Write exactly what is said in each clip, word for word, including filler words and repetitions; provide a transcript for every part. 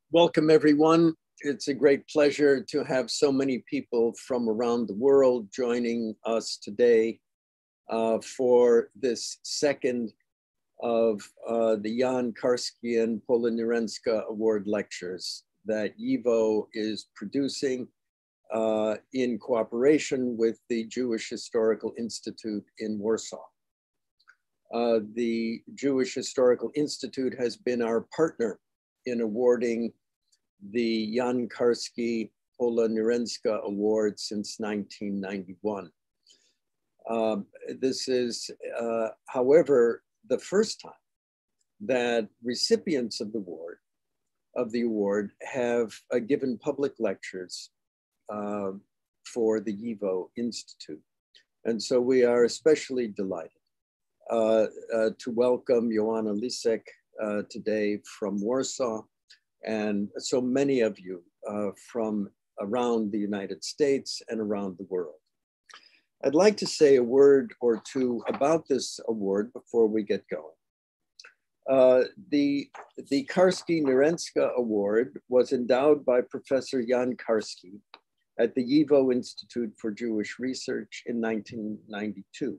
Welcome, everyone. It's a great pleasure to have so many people from around the world joining us today uh, for this second of uh, the Jan Karski and Pola Nierenska Award lectures that Y I V O is producing uh, in cooperation with the Jewish Historical Institute in Warsaw. Uh, the Jewish Historical Institute has been our partner in awarding the Jan Karski Pola Nierenska Award since nineteen ninety-one. Um, this is, uh, however, the first time that recipients of the award, of the award have uh, given public lectures uh, for the Y I V O Institute. And so we are especially delighted uh, uh, to welcome Joanna Lisek uh, today from Warsaw, and so many of you uh, from around the United States and around the world. I'd like to say a word or two about this award before we get going. Uh, the, the Karski Nierenska Award was endowed by Professor Jan Karski at the Y I V O Institute for Jewish Research in nineteen ninety-two.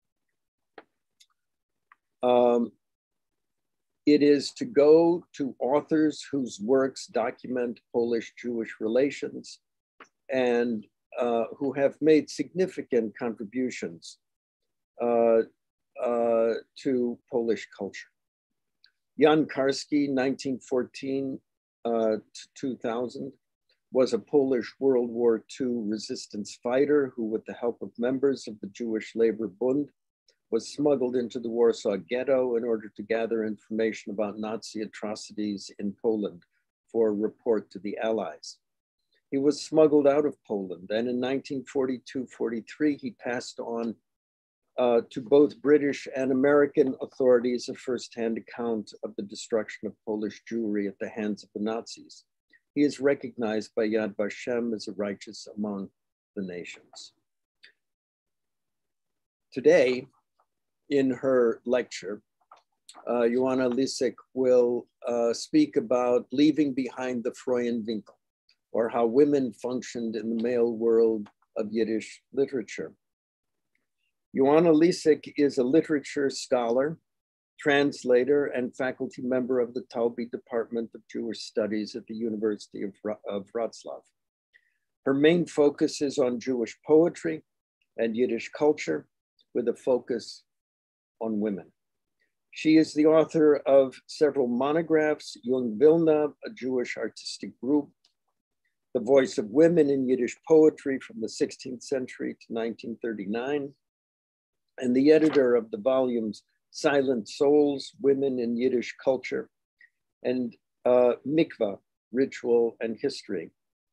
Um, It is to go to authors whose works document Polish-Jewish relations and uh, who have made significant contributions uh, uh, to Polish culture. Jan Karski, nineteen fourteen uh, to two thousand, was a Polish World War Two resistance fighter who, with the help of members of the Jewish Labor Bund, was smuggled into the Warsaw Ghetto in order to gather information about Nazi atrocities in Poland for a report to the Allies. He was smuggled out of Poland, and in nineteen forty-two forty-three, he passed on uh, to both British and American authorities a firsthand account of the destruction of Polish Jewry at the hands of the Nazis. He is recognized by Yad Vashem as a righteous among the nations. Today, in her lecture, uh, Joanna Lisek will uh, speak about leaving behind the Froyen-vinkl, or how women functioned in the male world of Yiddish literature. Joanna Lisek is a literature scholar, translator, and faculty member of the Talbi Department of Jewish Studies at the University of, of Wrocław. Her main focus is on Jewish poetry and Yiddish culture, with a focus on women. She is the author of several monographs: Jung Vilna, a Jewish artistic group; The Voice of Women in Yiddish Poetry from the sixteenth century to nineteen thirty-nine, and the editor of the volumes Silent Souls, Women in Yiddish Culture, and uh, Mikvah, Ritual and History.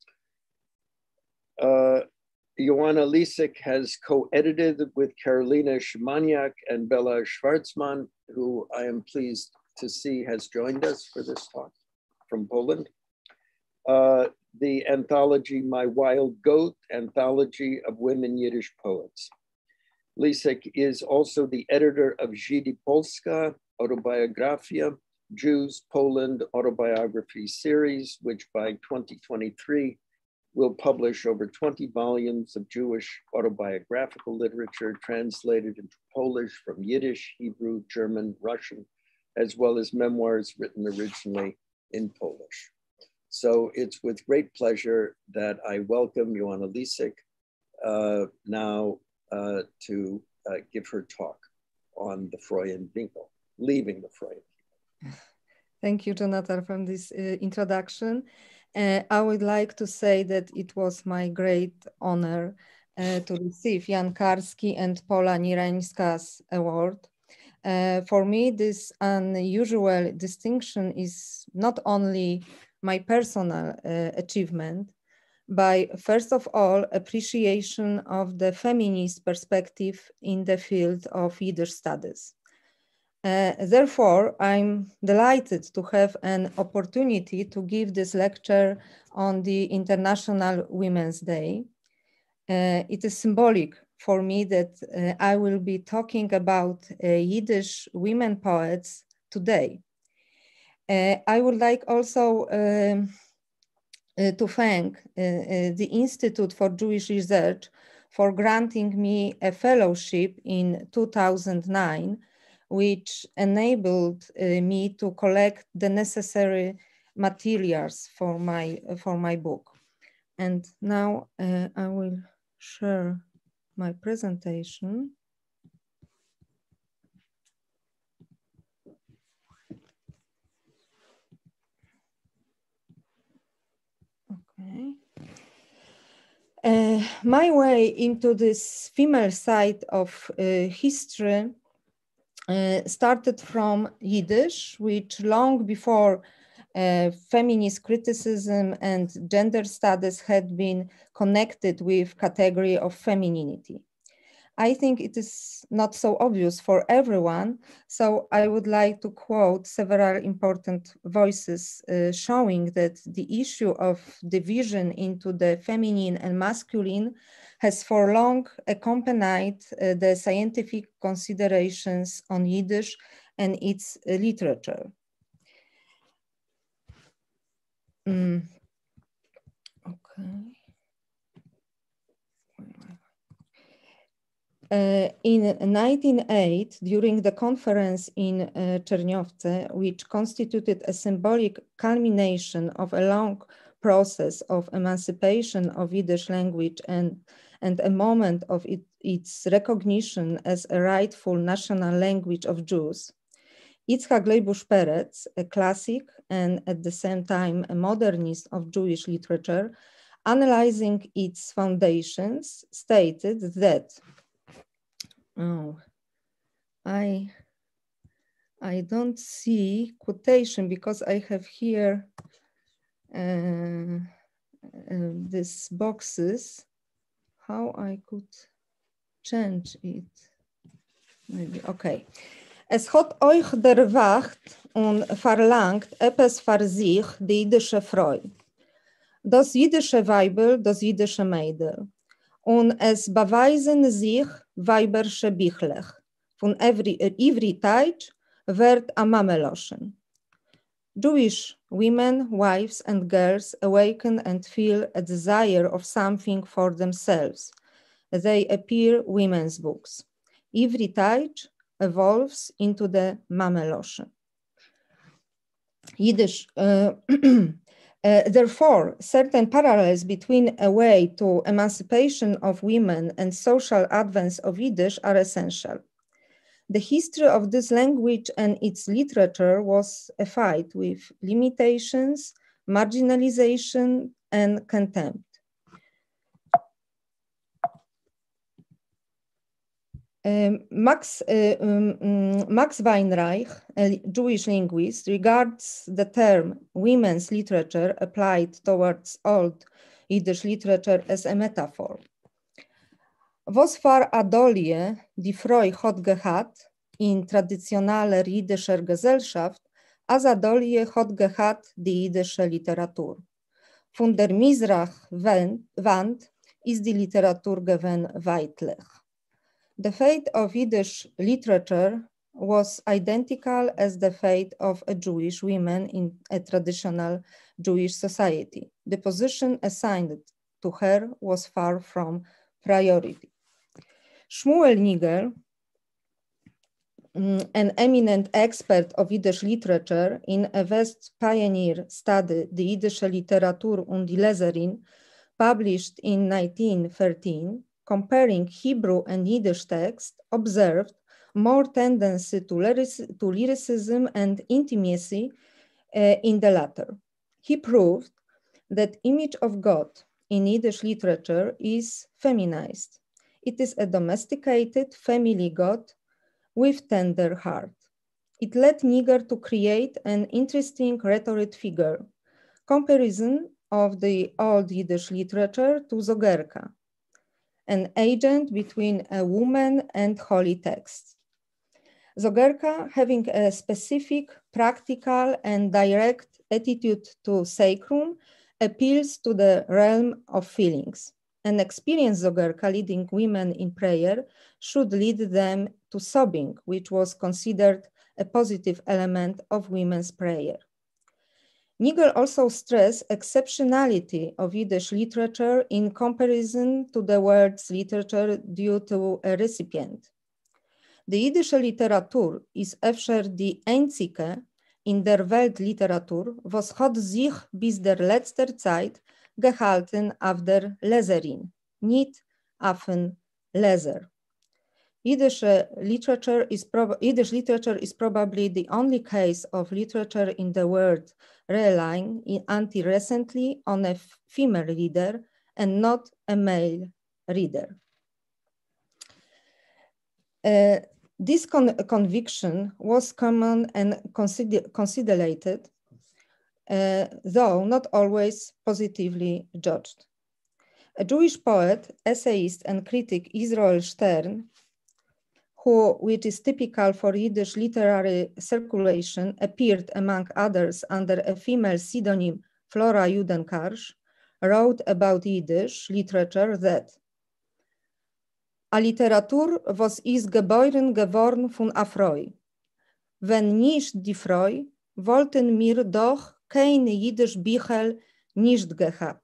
Uh, Joanna Lisek has co-edited with Karolina Szymaniak and Bella Schwarzman, who I am pleased to see has joined us for this talk from Poland. Uh, the anthology My Wild Goat, Anthology of Women Yiddish Poets. Lisek is also the editor of Żydy Polska, Autobiografia, Jews, Poland Autobiography Series, which by twenty twenty-three will publish over twenty volumes of Jewish autobiographical literature translated into Polish from Yiddish, Hebrew, German, Russian, as well as memoirs written originally in Polish. So it's with great pleasure that I welcome Joanna Lisek uh, now uh, to uh, give her talk on the Froyen-vinkl, leaving the Froyen-vinkl. Thank you, Jonathan, for this uh, introduction. Uh, I would like to say that it was my great honor uh, to receive Jan Karski and Pola Nierenska's award. Uh, for me, this unusual distinction is not only my personal uh, achievement, but first of all, appreciation of the feminist perspective in the field of Yiddish studies. Uh, therefore, I'm delighted to have an opportunity to give this lecture on the International Women's Day. Uh, it is symbolic for me that uh, I will be talking about uh, Yiddish women poets today. Uh, I would like also um, uh, to thank uh, uh, the Institute for Jewish Research for granting me a fellowship in two thousand nine, which enabled uh, me to collect the necessary materials for my, for my book. And now uh, I will share my presentation. Okay. Uh, my way into this female side of uh, history uh, started from Yiddish, which long before uh, feminist criticism and gender studies had been connected with category of femininity. I think it is not so obvious for everyone, so I would like to quote several important voices uh, showing that the issue of division into the feminine and masculine has for long accompanied uh, the scientific considerations on Yiddish and its uh, literature. Mm. Okay. Uh, in nineteen oh eight, during the conference in uh, Czerniowce, which constituted a symbolic culmination of a long process of emancipation of Yiddish language and, and a moment of it, its recognition as a rightful national language of Jews, Yitzhak Leibush-Peretz, a classic and at the same time a modernist of Jewish literature, analyzing its foundations, stated that Oh, I, I don't see quotation because I have here uh, uh, these boxes. How I could change it? Maybe, okay. Es hat euch der Wacht und verlangt etwas für sich, die jüdische Frau. Das jüdische Weibel, das jüdische Mädel. Und es beweisen sich weibersche Bichlech. Von every, every Teich wird a Mameloschen. Jewish women, wives and girls awaken and feel a desire of something for themselves. They appear women's books. Every Teich evolves into the Mameloschen. Yiddish, uh, Uh, therefore, certain parallels between a way to emancipation of women and social advance of Yiddish are essential. The history of this language and its literature was a fight with limitations, marginalization, and contempt. Um, Max, uh, um, Max Weinreich, a Jewish linguist, regards the term women's literature applied towards old Yiddish literature as a metaphor. Was für Adolie die Frau hat gehabt in traditioneller jiddischer Gesellschaft, als Adolie hat gehabt die jiddische Literatur. Von der Mizrach-Wand ist die Literatur gewesen weitlich. The fate of Yiddish literature was identical as the fate of a Jewish woman in a traditional Jewish society. The position assigned to her was far from priority. Shmuel Nigel, an eminent expert of Yiddish literature, in a vast pioneer study, Die Jiddische Literatur und die Leserin, published in nineteen thirteen, comparing Hebrew and Yiddish text, observed more tendency to, lyric to lyricism and intimacy uh, in the latter. He proved that image of God in Yiddish literature is feminized. It is a domesticated family God with tender heart. It led Niger to create an interesting rhetoric figure, comparison of the old Yiddish literature to Zogerka, an agent between a woman and holy texts. Zogerka, having a specific, practical, and direct attitude to sacrum, appeals to the realm of feelings. An experienced Zogerka leading women in prayer should lead them to sobbing, which was considered a positive element of women's prayer. Nigel also stressed exceptionality of Yiddish literature in comparison to the world's literature due to a recipient. Die jiddische Literatur ist öfter die einzige in der Weltliteratur, was hat sich bis der letzter Zeit gehalten auf der Leserin, nicht auf den Leser. Yiddish literature is Yiddish literature is probably the only case of literature in the world relying until recently on a female reader and not a male reader. Uh, this con conviction was common and consider considered, uh, though not always positively judged. A Jewish poet, essayist, and critic, Israel Stern, who, which is typical for Yiddish literary circulation, appeared among others under a female pseudonym, Flora Judenkarsch, wrote about Yiddish literature that a Literatur, was ist geboren geworden von a Freu. Wenn nicht die Freu, wollten mir doch keine Yiddish Bücher nicht gehabt.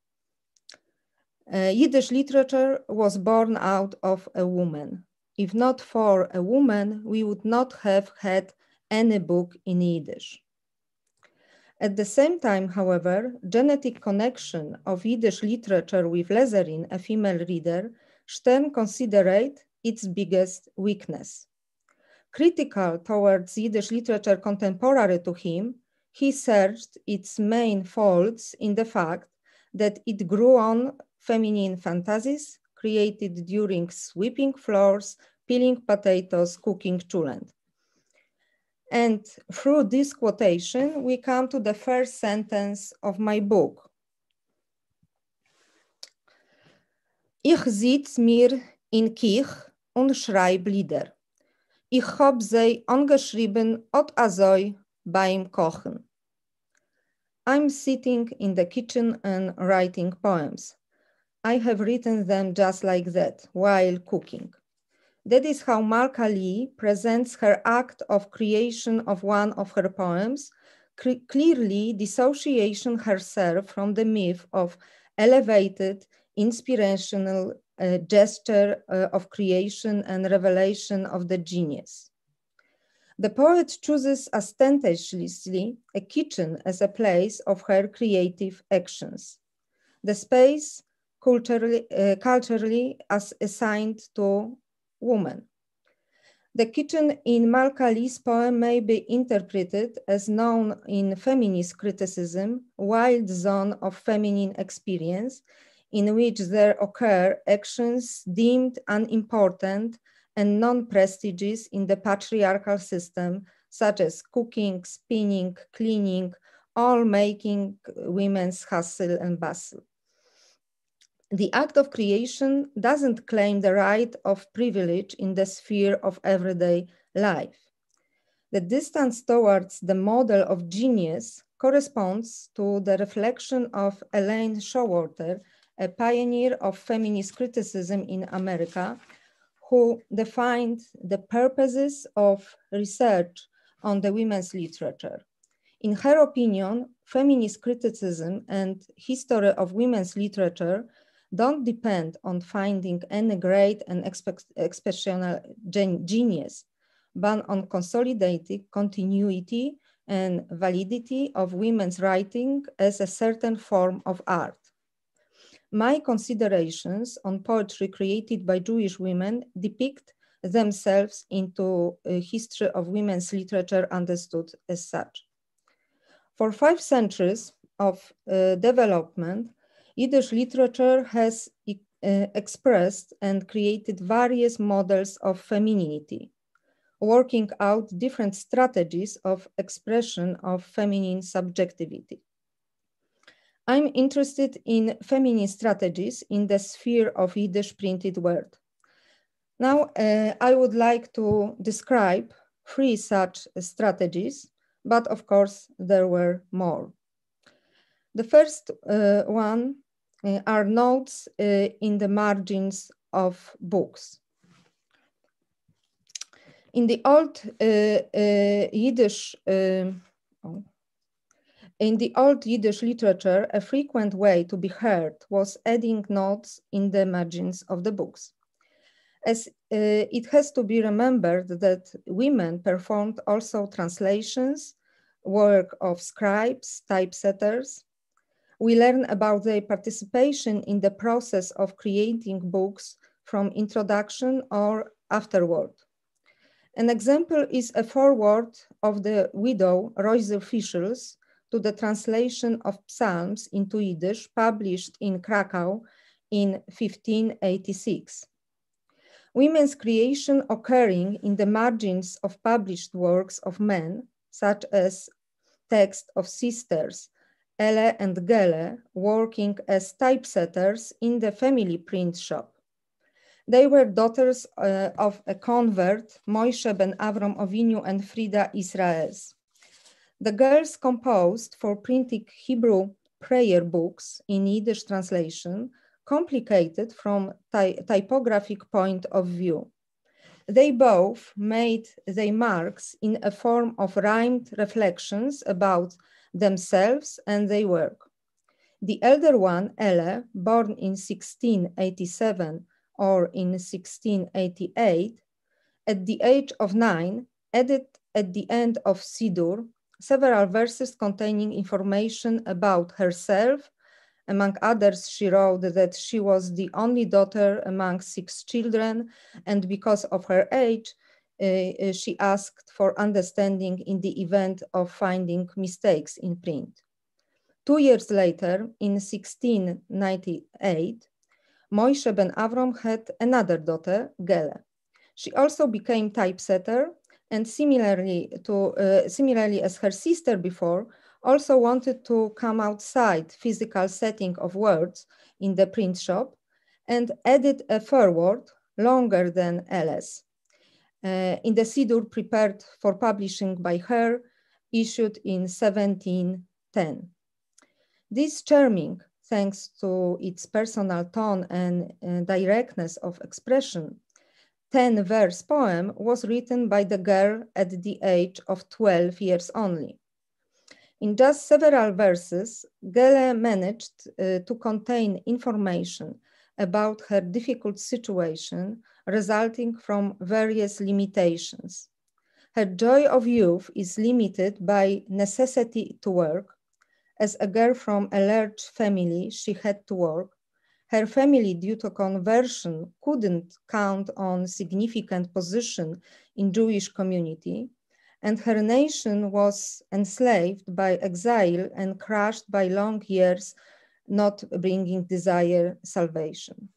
Uh, Yiddish literature was born out of a woman. If not for a woman, we would not have had any book in Yiddish. At the same time, however, genetic connection of Yiddish literature with leserin, a female reader, Stern considered its biggest weakness. Critical towards Yiddish literature contemporary to him, he searched its main faults in the fact that it grew on feminine fantasies created during sweeping floors, peeling potatoes, cooking chulent. And through this quotation, we come to the first sentence of my book. Ich sitz mir in Kich und schreib Lieder. Ich hab sie angeschrieben ot azoi beim Kochen. I'm sitting in the kitchen and writing poems. I have written them just like that, while cooking. That is how Malka Lee presents her act of creation of one of her poems, clearly dissociating herself from the myth of elevated, inspirational uh, gesture uh, of creation and revelation of the genius. The poet chooses ostentatiously a kitchen as a place of her creative actions. The space culturally, uh, culturally as assigned to woman. The kitchen in Malka Lee's poem may be interpreted as known in feminist criticism, wild zone of feminine experience, in which there occur actions deemed unimportant and non-prestigious in the patriarchal system, such as cooking, spinning, cleaning, all making women's hustle and bustle. The act of creation doesn't claim the right of privilege in the sphere of everyday life. The distance towards the model of genius corresponds to the reflection of Elaine Showalter, a pioneer of feminist criticism in America, who defined the purposes of research on the women's literature. In her opinion, feminist criticism and history of women's literature don't depend on finding any great and exceptional genius, but on consolidating continuity and validity of women's writing as a certain form of art. My considerations on poetry created by Jewish women depict themselves into a history of women's literature understood as such. For five centuries of uh, development, Yiddish literature has uh, expressed and created various models of femininity, working out different strategies of expression of feminine subjectivity. I'm interested in feminine strategies in the sphere of Yiddish printed word. Now, uh, I would like to describe three such strategies, but of course, there were more. The first uh, one uh, are notes uh, in the margins of books. In the old uh, uh, Yiddish, uh, oh, In the Old Yiddish literature, a frequent way to be heard was adding notes in the margins of the books. As uh, it has to be remembered that women performed also translations, work of scribes, typesetters. We learn about their participation in the process of creating books from introduction or afterward. An example is a foreword of the widow Reuser Fischel's to the translation of Psalms into Yiddish, published in Krakow in fifteen eighty-six. Women's creation occurring in the margins of published works of men, such as text of sisters, Elle and Gelle, working as typesetters in the family print shop. They were daughters uh, of a convert, Moshe ben Avram Avinu and Frida Israels. The girls composed for printing Hebrew prayer books in Yiddish translation, complicated from ty typographic point of view. They both made their marks in a form of rhymed reflections about themselves and their work. The elder one, Elle, born in sixteen eighty-seven or in sixteen eighty-eight, at the age of nine, added at the end of Sidur several verses containing information about herself. Among others, she wrote that she was the only daughter among six children, and because of her age, uh, she asked for understanding in the event of finding mistakes in print. Two years later, in sixteen ninety-eight, Moshe ben Avram had another daughter, Gelle. She also became typesetter, and similarly, to, uh, similarly as her sister before, also wanted to come outside physical setting of words in the print shop, and added a foreword longer than Elle's uh, in the Sidur prepared for publishing by her, issued in seventeen ten. This charming, thanks to its personal tone and uh, directness of expression, ten-verse poem was written by the girl at the age of twelve years only. In just several verses, Gelle managed uh, to contain information about her difficult situation resulting from various limitations. Her joy of youth is limited by necessity to work. As a girl from a large family, she had to work. Her family, due to conversion, couldn't count on significant position in Jewish community, and her nation was enslaved by exile and crushed by long years, not bringing desired salvation.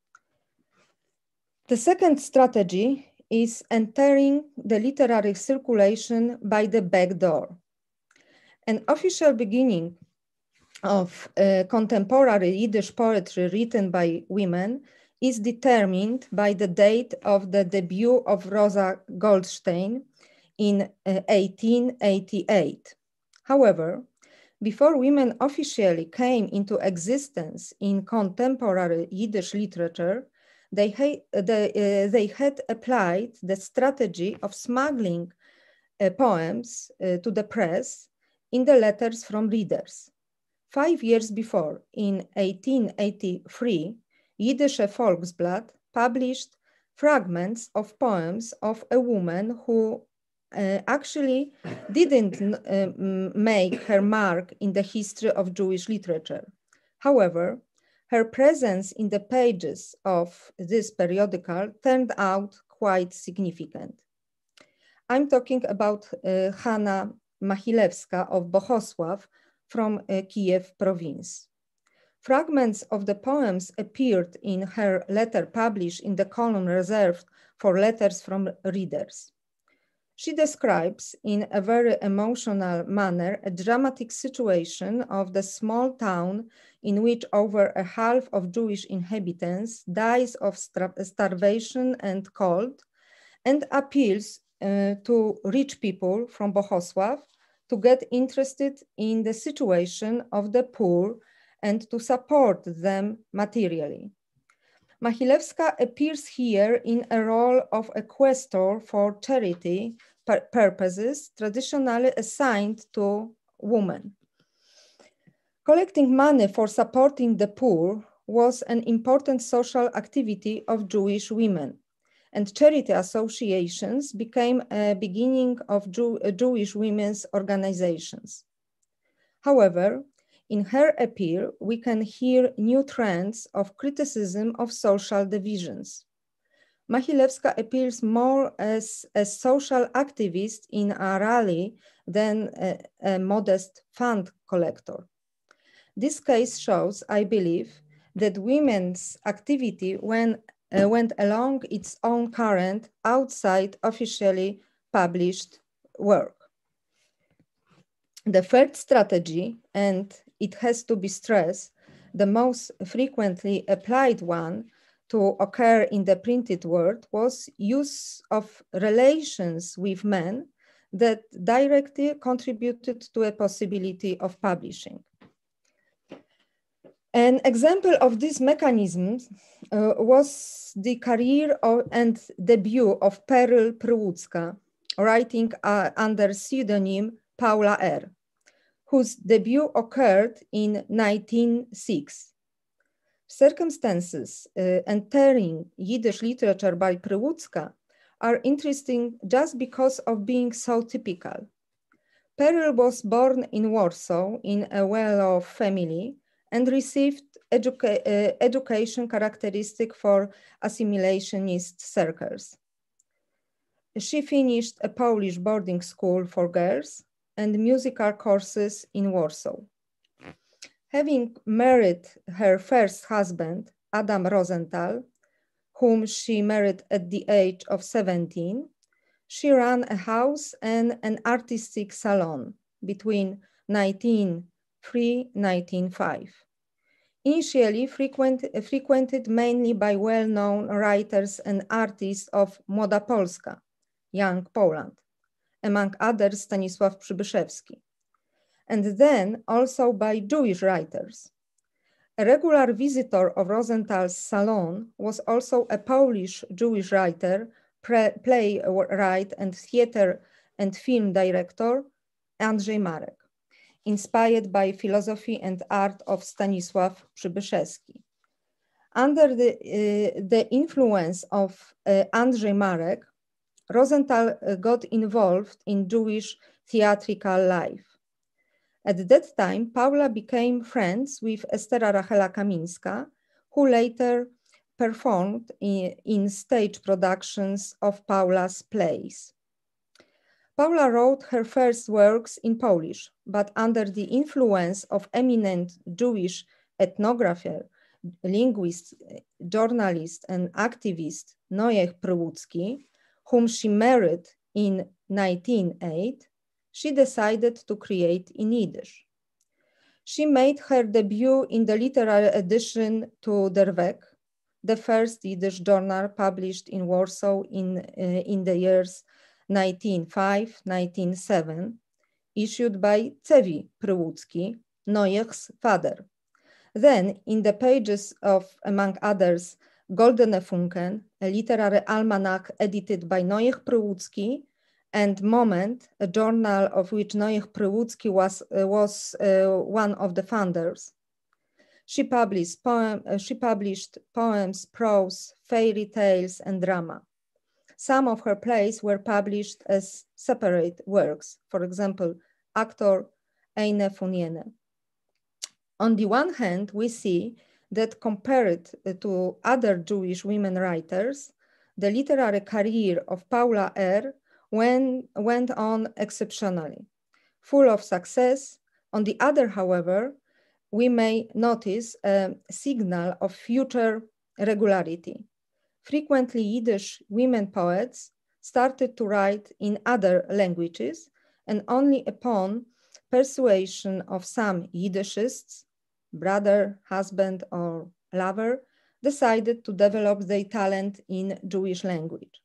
The second strategy is entering the literary circulation by the back door. An official beginning of uh, contemporary Yiddish poetry written by women is determined by the date of the debut of Rosa Goldstein in uh, eighteen eighty-eight. However, before women officially came into existence in contemporary Yiddish literature, they, ha they, uh, they had applied the strategy of smuggling uh, poems uh, to the press in the letters from readers. Five years before, in eighteen eighty-three, Jiddische Volksblatt published fragments of poems of a woman who uh, actually didn't uh, make her mark in the history of Jewish literature. However, her presence in the pages of this periodical turned out quite significant. I'm talking about uh, Hanna Machilewska of Bohosław from uh, Kiev province. Fragments of the poems appeared in her letter published in the column reserved for letters from readers. She describes in a very emotional manner a dramatic situation of the small town in which over a half of Jewish inhabitants dies of starvation and cold, and appeals uh, to rich people from Bohosław to get interested in the situation of the poor and to support them materially. Machilewska appears here in a role of a questor for charity purposes traditionally assigned to women. Collecting money for supporting the poor was an important social activity of Jewish women, and charity associations became a beginning of Jew Jewish women's organizations. However, in her appeal, we can hear new trends of criticism of social divisions. Mahilewska appears more as a social activist in a rally than a, a modest fund collector. This case shows, I believe, that women's activity when, uh, went along its own current outside officially published work. The third strategy, and it has to be stressed, the most frequently applied one to occur in the printed word, was use of relations with men that directly contributed to a possibility of publishing. An example of this mechanism uh, was the career of, and debut of Peryl Pryłucka, writing uh, under pseudonym Paula R., whose debut occurred in nineteen oh six. Circumstances uh, entering Yiddish literature by Pryłucka are interesting just because of being so typical. Peryl was born in Warsaw in a well-off family and received educa uh, education characteristic for assimilationist circles. She finished a Polish boarding school for girls and musical courses in Warsaw. Having married her first husband, Adam Rosenthal, whom she married at the age of seventeen, she ran a house and an artistic salon between nineteen oh three and nineteen oh five. Initially frequent, frequented mainly by well-known writers and artists of Młoda Polska, Young Poland, among others Stanisław Przybyszewski, and then also by Jewish writers. A regular visitor of Rosenthal's salon was also a Polish Jewish writer, playwright, and theater and film director, Andrzej Marek, inspired by philosophy and art of Stanisław Przybyszewski. Under the, uh, the influence of uh, Andrzej Marek, Rosenthal uh, got involved in Jewish theatrical life. At that time, Paula became friends with Estera Rachela Kamińska, who later performed in, in stage productions of Paula's plays. Paula wrote her first works in Polish, but under the influence of eminent Jewish ethnographer, linguist, journalist, and activist Noé Pryłucki, whom she married in nineteen oh eight, she decided to create in Yiddish. She made her debut in the literary edition to Der Weg, the first Yiddish journal published in Warsaw in, uh, in the years nineteen oh five to nineteen oh seven, issued by Cewi Pryłucki, Noé's father. Then, in the pages of, among others, Goldene Funken, a literary almanac edited by Noé Pryłucki, and Moment, a journal of which Noé Pryłucki was, uh, was uh, one of the founders. She published, poem, uh, she published poems, prose, fairy tales, and drama. Some of her plays were published as separate works, for example, Actor Eine von jene. On the one hand, we see that compared to other Jewish women writers, the literary career of Paula R. went, went on exceptionally, full of success. On the other, however, we may notice a signal of future regularity. Frequently, Yiddish women poets started to write in other languages, and only upon persuasion of some Yiddishists, brother, husband, or lover, decided to develop their talent in Jewish language.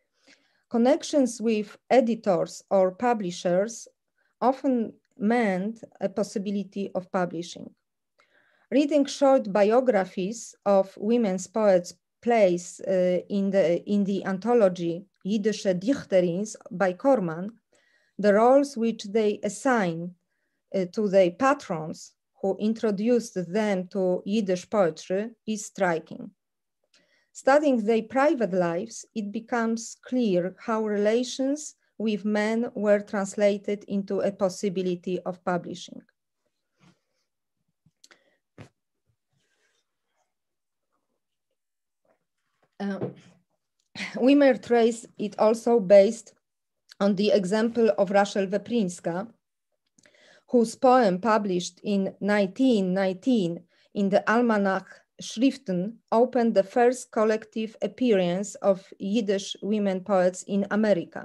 Connections with editors or publishers often meant a possibility of publishing. Reading short biographies of women's poets plays uh, in, the, in the anthology Jiddische Dichterins by Korman, the roles which they assign uh, to their patrons, who introduced them to Yiddish poetry is striking. Studying their private lives, it becomes clear how relations with men were translated into a possibility of publishing. Uh, we may trace it also based on the example of Rachel Weprinska, whose poem published in nineteen nineteen in the Almanach Schriften opened the first collective appearance of Yiddish women poets in America.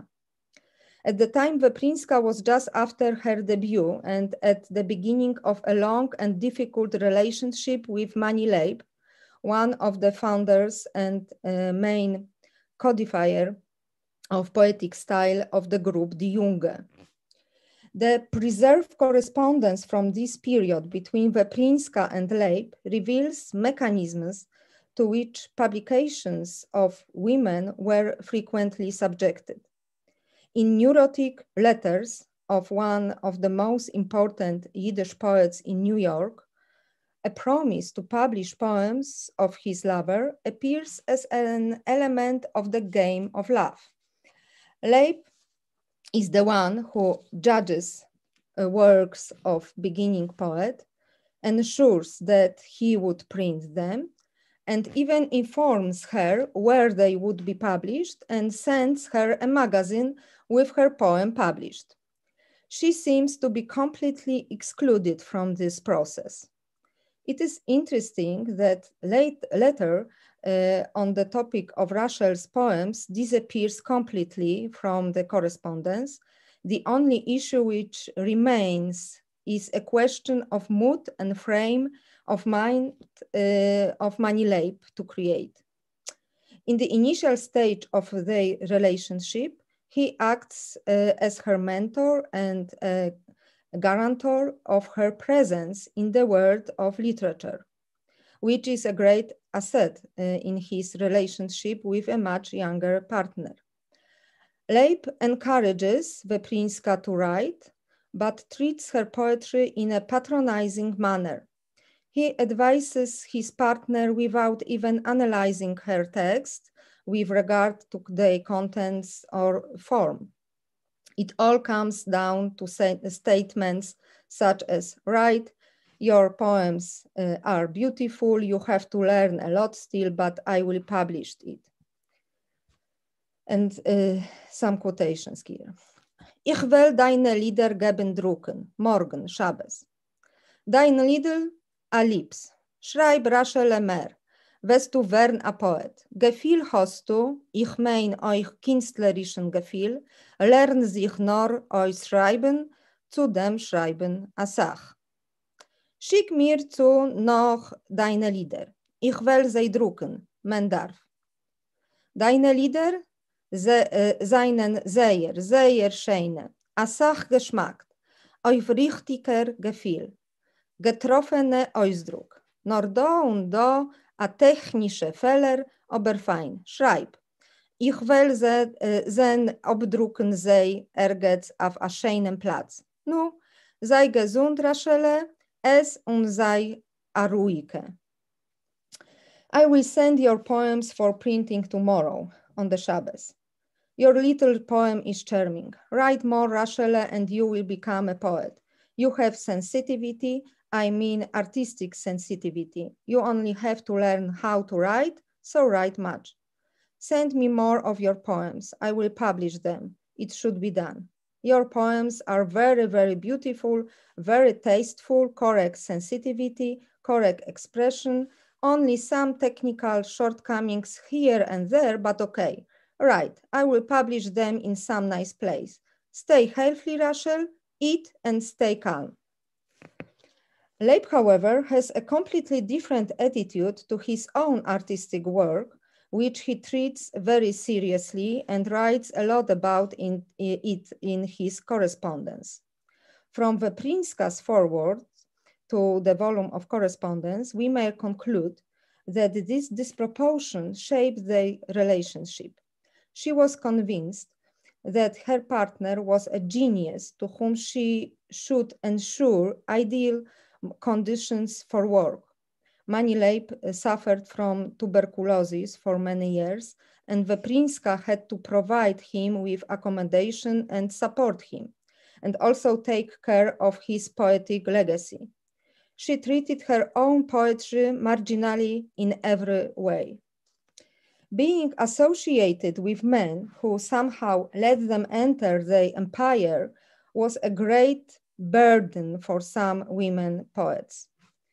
At the time, Weprinska was just after her debut and at the beginning of a long and difficult relationship with Mani Leib, one of the founders and uh, main codifier of poetic style of the group Die Junge. The preserved correspondence from this period between Weprinska and Leib reveals mechanisms to which publications of women were frequently subjected. In neurotic letters of one of the most important Yiddish poets in New York, a promise to publish poems of his lover appears as an element of the game of love. Leib is the one who judges uh, works of beginning poet, ensures that he would print them, and even informs her where they would be published and sends her a magazine with her poem published. She seems to be completely excluded from this process. It is interesting that late, later uh, on the topic of Rachel's poems disappears completely from the correspondence. The only issue which remains is a question of mood and frame of mind uh, of Mani Leib to create. In the initial stage of their relationship, he acts uh, as her mentor and uh, guarantor of her presence in the world of literature, which is a great asset uh, in his relationship with a much younger partner. Leib encourages Weprinska to write, but treats her poetry in a patronizing manner. He advises his partner without even analyzing her text with regard to their contents or form. It all comes down to say, statements such as, write, your poems uh, are beautiful, you have to learn a lot still, but I will publish it. And uh, some quotations here. Ich will deine Lieder geben drucken, morgen, Shabbos. Dein Lieder a liebs, schreib Rachel mehr, wirst du werden a Poet. Gefühl hast du, ich mein euch künstlerischen Gefühl, lern sich nur euch schreiben, zu dem Schreiben a Sach. Schick mir zu noch deine Lieder, ich will sie drucken, man darf. Deine Lieder se, äh, seinen sehr, sehr schöne, a Sach Geschmack, auf richtiger Gefühl, getroffene Ausdruck, nur da und da a technische Fehler, aber fein. Schreib. Ich will se, äh, sen obdrucken sei ergens auf a schönen Platz. Nu, sei gesund, Rachele, es und sei a ruhige. I will send your poems for printing tomorrow on the Shabbos. Your little poem is charming. Write more, Rachele, and you will become a poet. You have sensitivity, I mean artistic sensitivity. You only have to learn how to write, so write much. Send me more of your poems. I will publish them. It should be done. Your poems are very, very beautiful, very tasteful, correct sensitivity, correct expression, only some technical shortcomings here and there, but okay. Right, I will publish them in some nice place. Stay healthy, Rachel, eat and stay calm. Leib, however, has a completely different attitude to his own artistic work, which he treats very seriously and writes a lot about in, it in his correspondence. From Weprinska's foreword to the volume of correspondence, we may conclude that this disproportion shaped their relationship. She was convinced that her partner was a genius to whom she should ensure ideal conditions for work. Manilep suffered from tuberculosis for many years, and Weprinska had to provide him with accommodation and support him, and also take care of his poetic legacy. She treated her own poetry marginally in every way. Being associated with men who somehow let them enter the empire was a great burden for some women poets.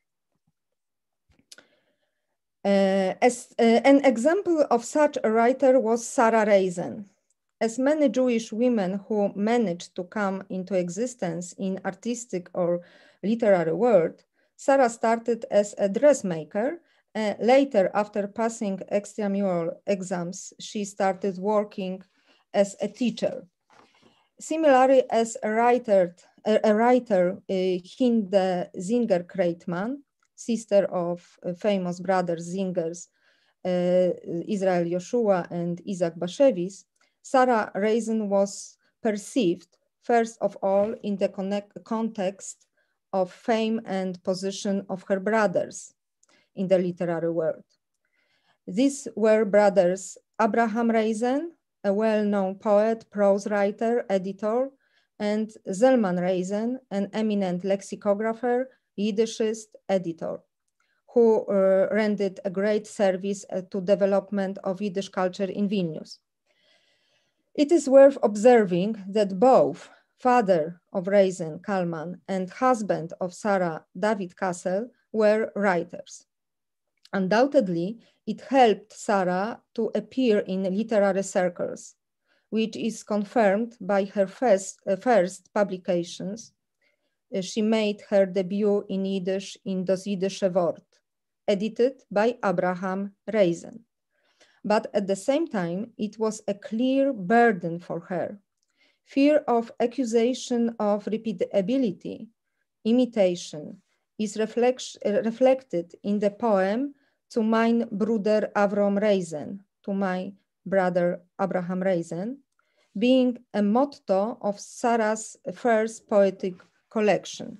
Uh, as uh, an example of such a writer was Sarah Reisen. As many Jewish women who managed to come into existence in artistic or literary world, Sarah started as a dressmaker. Uh, later, after passing extramural exams, she started working as a teacher. Similarly, as a writer, a, a writer uh, Hinde Zinger-Kreitman, sister of uh, famous brothers Zingers, uh, Israel Yoshua and Isaac Bashevis, Sarah Reisen was perceived, first of all, in the connect, context of fame and position of her brothers in the literary world. These were brothers Abraham Reisen, a well-known poet, prose writer, editor, and Zalman Reisen, an eminent lexicographer, Yiddishist, editor, who uh, rendered a great service uh, to development of Yiddish culture in Vilnius. It is worth observing that both father of Reisen, Kalman, and husband of Sarah, David Kassel, were writers. Undoubtedly, it helped Sarah to appear in literary circles, which is confirmed by her first, uh, first publications. Uh, she made her debut in Yiddish in Das Jiddische Wort, edited by Abraham Reisen. But at the same time, it was a clear burden for her. Fear of accusation of repeatability, imitation, is reflect, uh, reflected in the poem To mein Bruder Avrom Reisen, to my brother Abraham Reisen, being a motto of Sarah's first poetic collection.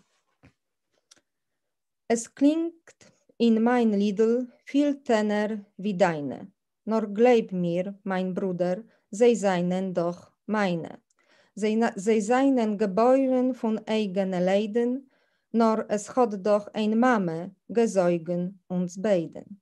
Es klingt in mein Liedl viel tenner wie deine, nor glaub mir, mein Bruder, sie seinen doch meine. Sie seinen geboren von eigenen Leiden, nor es hat doch ein Mame gesäugen uns beiden.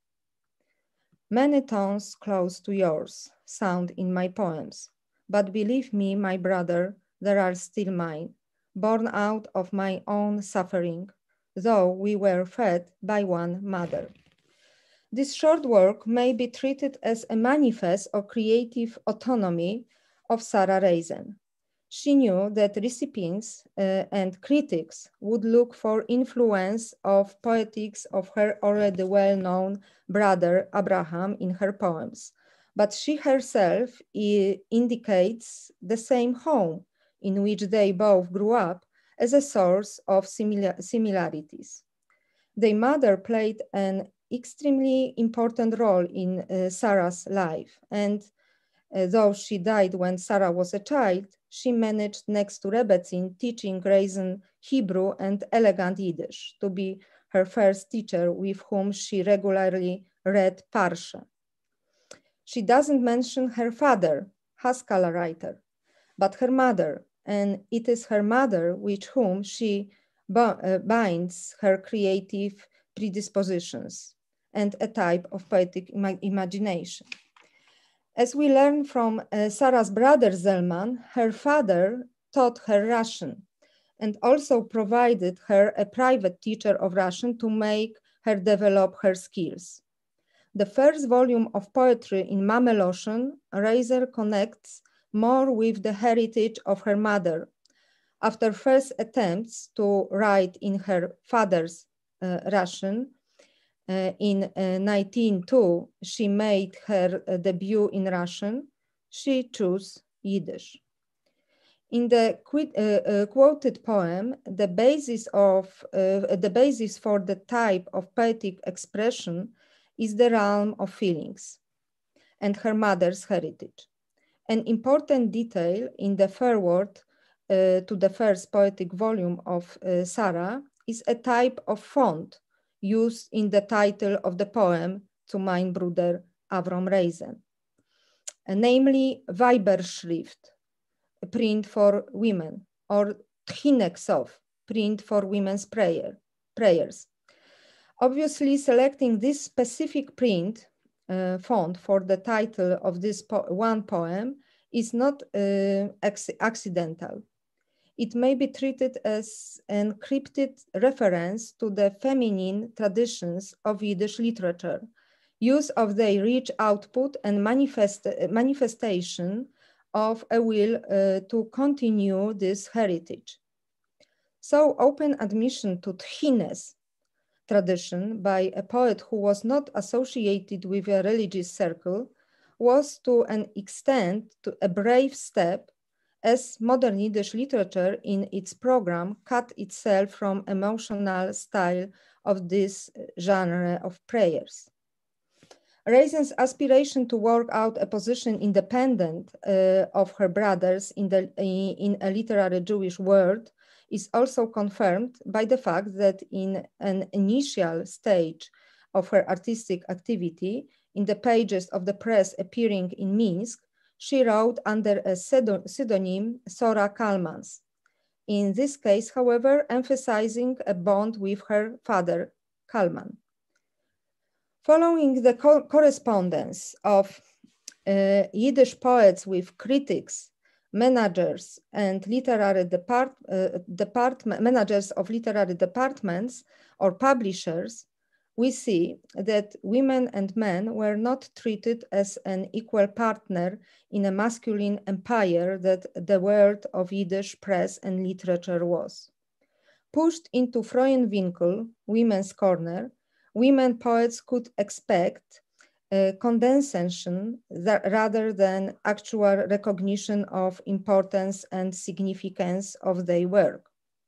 Many tones close to yours sound in my poems, but believe me, my brother, there are still mine, born out of my own suffering, though we were fed by one mother. This short work may be treated as a manifest of creative autonomy of Sarah Reisen. She knew that recipients uh, and critics would look for influence of poetics of her already well-known brother Abraham in her poems, but she herself uh, indicates the same home in which they both grew up as a source of similar similarities. Their mother played an extremely important role in uh, Sarah's life, and uh, though she died when Sarah was a child, she managed next to Rebbetzin teaching Reisen Hebrew and elegant Yiddish to be her first teacher with whom she regularly read Parsha. She doesn't mention her father, Haskalah writer, but her mother, and it is her mother with whom she uh, binds her creative predispositions and a type of poetic ima imagination. As we learn from uh, Sarah's brother Zalman, her father taught her Russian and also provided her a private teacher of Russian to make her develop her skills. The first volume of poetry in Mameloshen, Reiser connects more with the heritage of her mother. After first attempts to write in her father's uh, Russian, uh, in uh, nineteen oh two, she made her uh, debut in Russian. She chose Yiddish. In the uh, uh, quoted poem, the basis, of, uh, the basis for the type of poetic expression is the realm of feelings and her mother's heritage. An important detail in the foreword uh, to the first poetic volume of uh, Sarah is a type of font used in the title of the poem To mein Bruder Avrom Reisen, namely Weiberschrift, print for women, or Tchineksov, print for women's prayer, prayers. Obviously, selecting this specific print uh, font for the title of this po one poem is not uh, accidental. It may be treated as an encrypted reference to the feminine traditions of Yiddish literature, use of their rich output and manifest manifestation of a will uh, to continue this heritage. So open admission to Tchines tradition by a poet who was not associated with a religious circle was to an extent to a brave step, as modern Yiddish literature in its program cut itself from emotional style of this genre of prayers. Reisen's aspiration to work out a position independent uh, of her brothers in, the, in a literary Jewish world is also confirmed by the fact that in an initial stage of her artistic activity, in the pages of the press appearing in Minsk, she wrote under a pseudonym Sora Kalmans. In this case, however, emphasizing a bond with her father, Kalman. Following the co correspondence of uh, Yiddish poets with critics, managers, and literary depart uh, department managers of literary departments or publishers, we see that women and men were not treated as an equal partner in a masculine empire that the world of Yiddish press and literature was. Pushed into Froyen-vinkl, women's corner, women poets could expect uh, condescension rather than actual recognition of importance and significance of their work.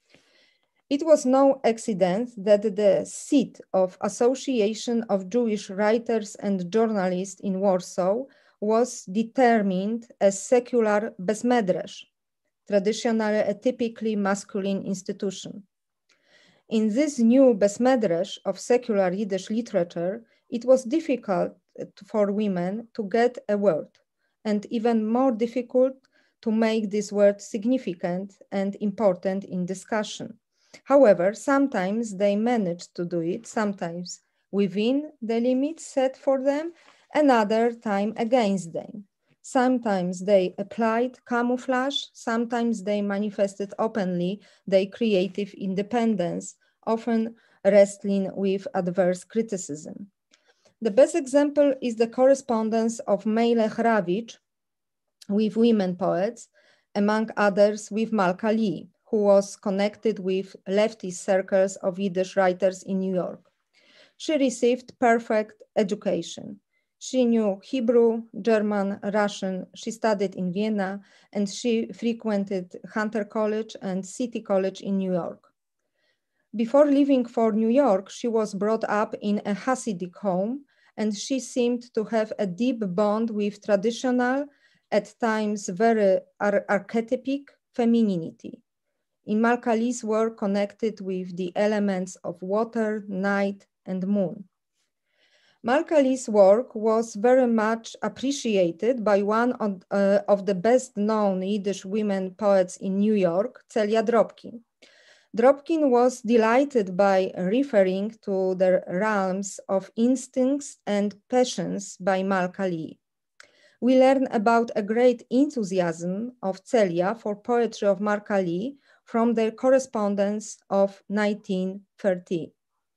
It was no accident that the seat of Association of Jewish Writers and Journalists in Warsaw was determined as secular besmedresh, traditionally a typically masculine institution. In this new besmedresh of secular Yiddish literature, it was difficult for women to get a word, and even more difficult to make this word significant and important in discussion. However, sometimes they managed to do it, sometimes within the limits set for them, another time against them. Sometimes they applied camouflage, sometimes they manifested openly their creative independence, often wrestling with adverse criticism. The best example is the correspondence of Melech Ravitch with women poets, among others with Malka Lee, who was connected with leftist circles of Yiddish writers in New York. She received perfect education. She knew Hebrew, German, Russian. She studied in Vienna, and she frequented Hunter College and City College in New York. Before leaving for New York, she was brought up in a Hasidic home, and she seemed to have a deep bond with traditional, at times very ar archetypic femininity. In Malka Lee's work connected with the elements of water, night, and moon. Malka Lee's work was very much appreciated by one of, uh, of the best-known Yiddish women poets in New York, Celia Drobkin. Drobkin was delighted by referring to the realms of instincts and passions by Malka Lee. We learn about a great enthusiasm of Celia for poetry of Malka Lee from their correspondence of nineteen thirty.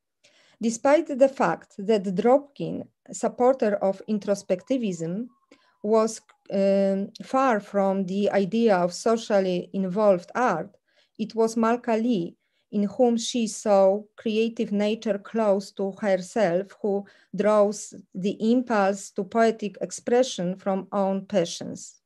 Despite the fact that Drobkin, supporter of introspectivism, was um, far from the idea of socially involved art, it was Malka Lee, in whom she saw creative nature close to herself, who draws the impulse to poetic expression from own passions.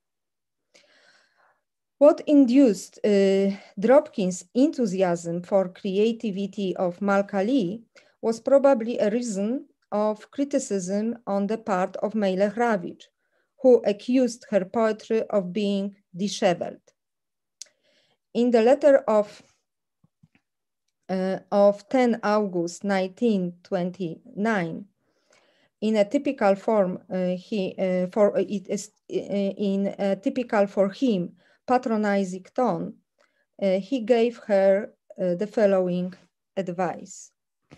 What induced uh, Drobkin's enthusiasm for creativity of Malka Lee was probably a reason of criticism on the part of Melech Ravitch, who accused her poetry of being disheveled. In the letter of uh, of tenth of August nineteen twenty-nine, in a typical form, uh, he uh, for it is uh, in a typical for him patronizing tone, uh, he gave her uh, the following advice.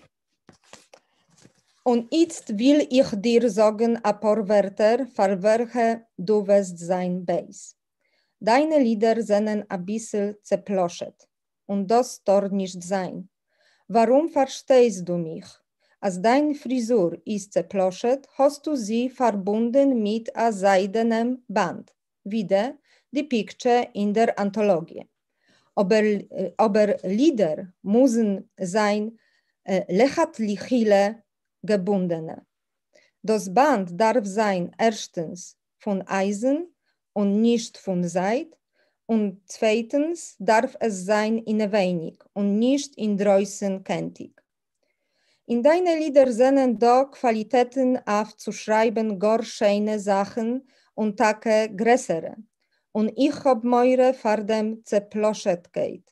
Und jetzt will ich dir sagen ein paar Wörter, für welche du wirst sein Beis. Deine Lieder sind ein bisschen zerploschet, und das darf nicht sein. Warum verstehst du mich? Als deine Frisur ist zerploschet, hast du sie verbunden mit einem seidenen Band, wieder die Picture in der Anthologie. Aber, aber Lieder müssen sein äh, lechatlichile gebundene. Das Band darf sein erstens von Eisen und nicht von Seid, und zweitens darf es sein in wenig und nicht in draußen kentig. In deine Lieder sind da Qualitäten aufzuschreiben, gar schöne Sachen und Tage größere. Und ich hab meure vor dem Zerploschetkeit.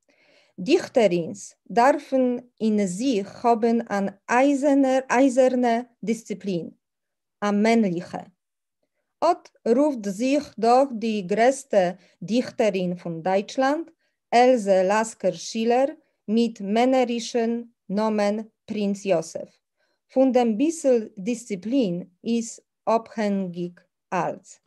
Dichterins dürfen in sich haben eine eiserne, eiserne Disziplin, eine männliche. Ot ruft sich doch die größte Dichterin von Deutschland, Else Lasker-Schiller, mit männerischen Namen Prinz Josef. Von dem bisschen Disziplin ist abhängig alles.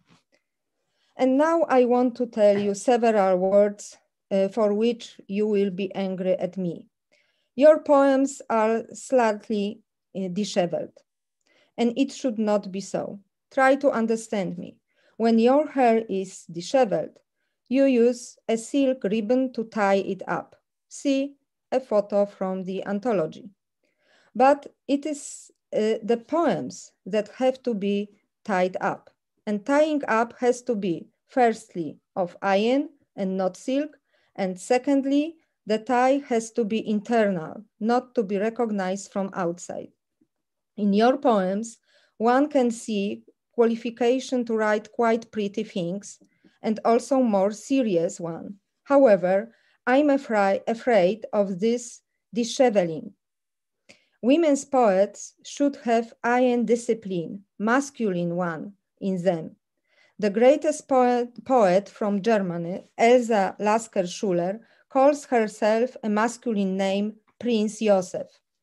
And now I want to tell you several words uh, for which you will be angry at me. Your poems are slightly uh, disheveled, and it should not be so. Try to understand me. When your hair is disheveled, you use a silk ribbon to tie it up. See a photo from the anthology. But it is uh, the poems that have to be tied up. And tying up has to be, firstly, of iron and not silk, and secondly, the tie has to be internal, not to be recognized from outside. In your poems, one can see qualification to write quite pretty things, and also more serious one. However, I'm afraid, afraid of this disheveling. Women's poets should have iron discipline, masculine one, in them. The greatest poet, poet from Germany, Elsa Lasker-Schuller, calls herself a masculine name, Prince Josef.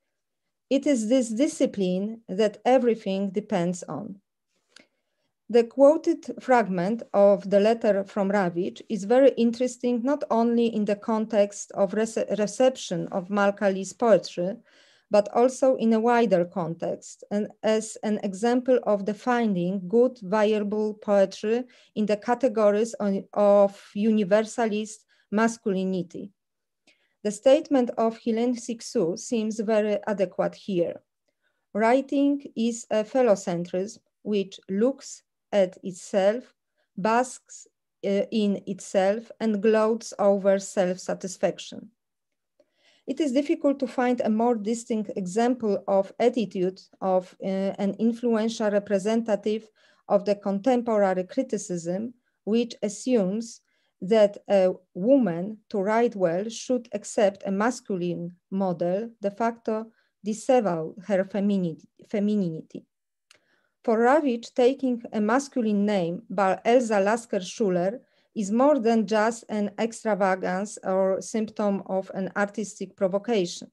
It is this discipline that everything depends on. The quoted fragment of the letter from Rawicz is very interesting, not only in the context of rece reception of Malkali's poetry, but also in a wider context, and as an example of defining good, viable poetry in the categories on, of universalist masculinity. The statement of Hélène Cixous seems very adequate here. Writing is a phallocentrism which looks at itself, basks uh, in itself, and gloats over self-satisfaction. It is difficult to find a more distinct example of attitude of uh, an influential representative of the contemporary criticism, which assumes that a woman to write well should accept a masculine model, de facto disavow her femininity. femininity. For Rawicz, taking a masculine name by Elsa Lasker-Schuller is more than just an extravagance or symptom of an artistic provocation.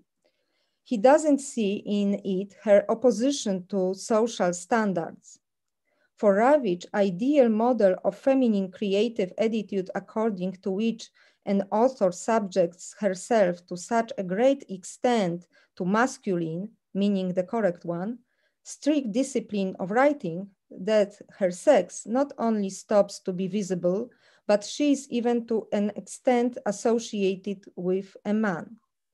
He doesn't see in it her opposition to social standards. For Rawicz, ideal model of feminine creative attitude according to which an author subjects herself to such a great extent to masculine, meaning the correct one, strict discipline of writing, that her sex not only stops to be visible, but she is even to an extent associated with a man.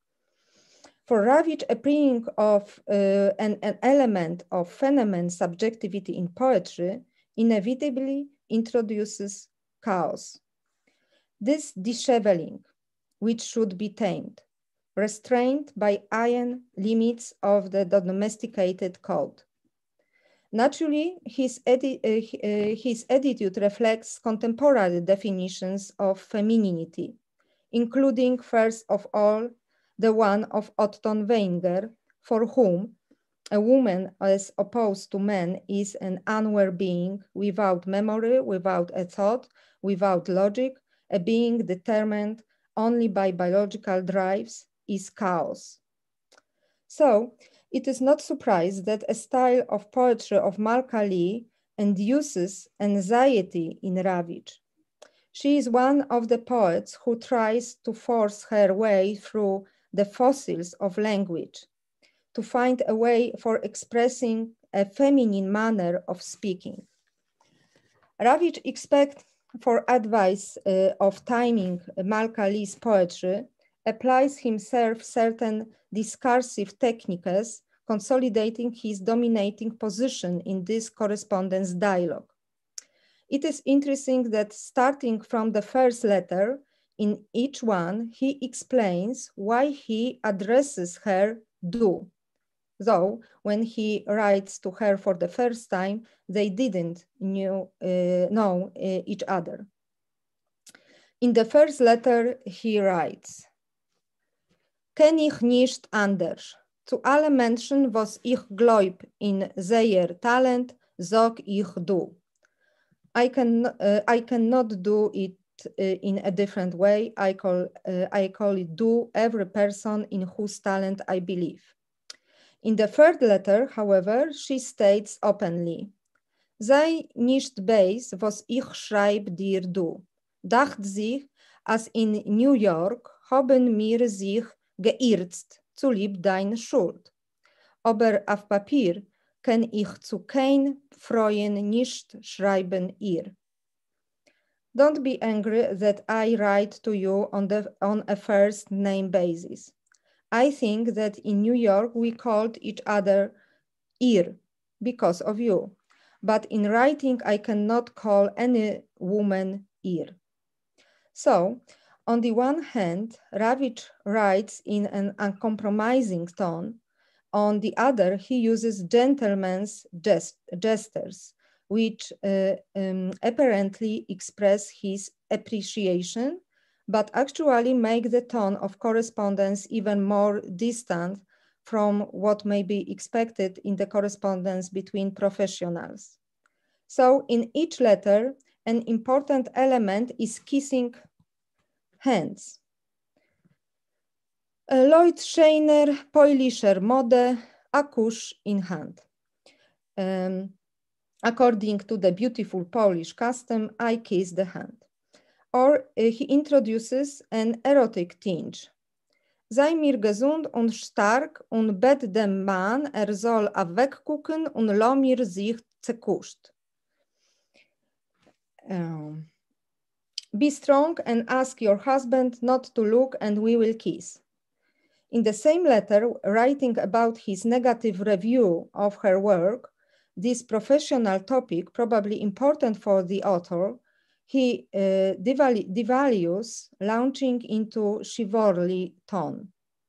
For Rawicz, appearing of uh, an, an element of feminine subjectivity in poetry inevitably introduces chaos. This disheveling, which should be tamed, restrained by iron limits of the domesticated code. Naturally, his, edi uh, his attitude reflects contemporary definitions of femininity, including, first of all, the one of Otton Wenger, for whom a woman as opposed to man is an unaware being without memory, without a thought, without logic, a being determined only by biological drives, is chaos. So it is not surprise that a style of poetry of Malka Lee induces anxiety in Ravitch. She is one of the poets who tries to force her way through the fossils of language, to find a way for expressing a feminine manner of speaking. Ravitch expects for advice uh, of timing Malka Lee's poetry, applies himself certain discursive techniques, consolidating his dominating position in this correspondence dialogue. It is interesting that starting from the first letter, in each one, he explains why he addresses her du, though when he writes to her for the first time, they didn't knew, uh, know uh, each other. In the first letter, he writes, "Ken ich nicht anders. Zu alle Menschen, was ich glaub in seiner Talent, sag ich du. I can uh, I cannot do it uh, in a different way. I call uh, I call it do every person in whose talent I believe." In the third letter, however, she states openly, "Sei nicht bös, was ich schreib dir du. Dacht sich, als in New York haben mir sich geirrt, zulieb dein Schuld. Aber auf Papier kann ich zu kein Freuen nicht schreiben ihr. Don't be angry that I write to you on, the, on a first name basis. I think that in New York we called each other ihr because of you. But in writing, I cannot call any woman ihr." So, on the one hand, Ravitch writes in an uncompromising tone. On the other, he uses gentleman's gest gestures, which uh, um, apparently express his appreciation, but actually make the tone of correspondence even more distant from what may be expected in the correspondence between professionals. So in each letter, an important element is kissing hands. Lloyd Scheiner, Poilischer Mode, a kuss in hand. Um, according to the beautiful Polish custom, I kiss the hand. Or uh, he introduces an erotic tinge. Sei mir gesund und stark und bet dem Mann, er soll weggucken und lo mir sich zekuscht. Um, Be strong and ask your husband not to look and we will kiss. In the same letter, writing about his negative review of her work, this professional topic, probably important for the author, he uh, devalu devalues launching into chivalry tone.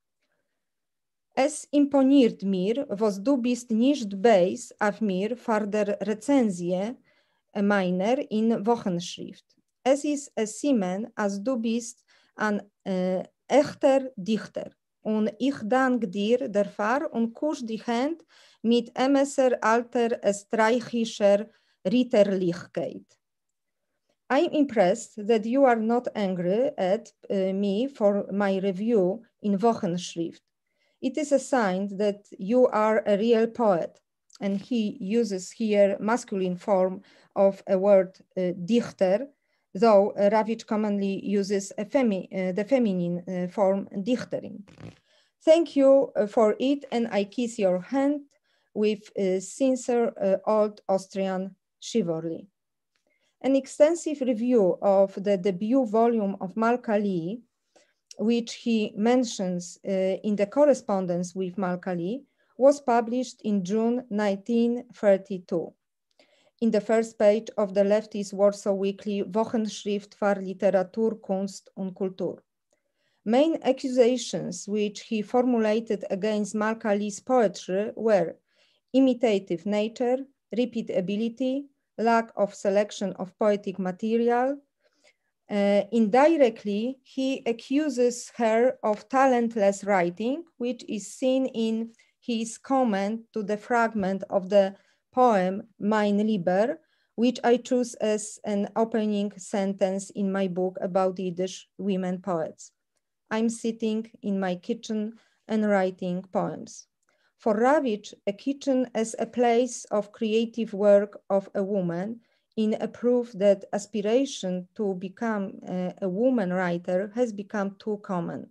Es imponiert mir, was du bist nicht bös auf mir für der Rezensie meiner in Wochenschrift. Es ist es Siemen, als du bist ein äh, echter Dichter. Und ich danke dir dafür und kuss die Hand mit emesser alter österreichischer Ritterlichkeit. I'm impressed that you are not angry at uh, me for my review in Wochenschrift. It is a sign that you are a real poet. And he uses here masculine form of a word uh, Dichter, though uh, Ravitch commonly uses a femi uh, the feminine uh, form Dichterin. Thank you uh, for it, and I kiss your hand with uh, sincere uh, old Austrian chivalry. An extensive review of the debut volume of Malka Lee, which he mentions uh, in the correspondence with Malka Lee, was published in June nineteen thirty-two. In the first page of the leftist Warsaw weekly Wochenschrift für Literatur, Kunst und Kultur. Main accusations which he formulated against Malka Lee's poetry were imitative nature, repeatability, lack of selection of poetic material, Uh, indirectly, he accuses her of talentless writing, which is seen in his comment to the fragment of the poem Mein Lieber, which I choose as an opening sentence in my book about Yiddish women poets. I'm sitting in my kitchen and writing poems. For Ravitch, a kitchen as a place of creative work of a woman in a proof that aspiration to become a, a woman writer has become too common.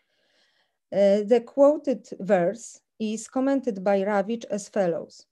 Uh, the quoted verse is commented by Ravitch as follows.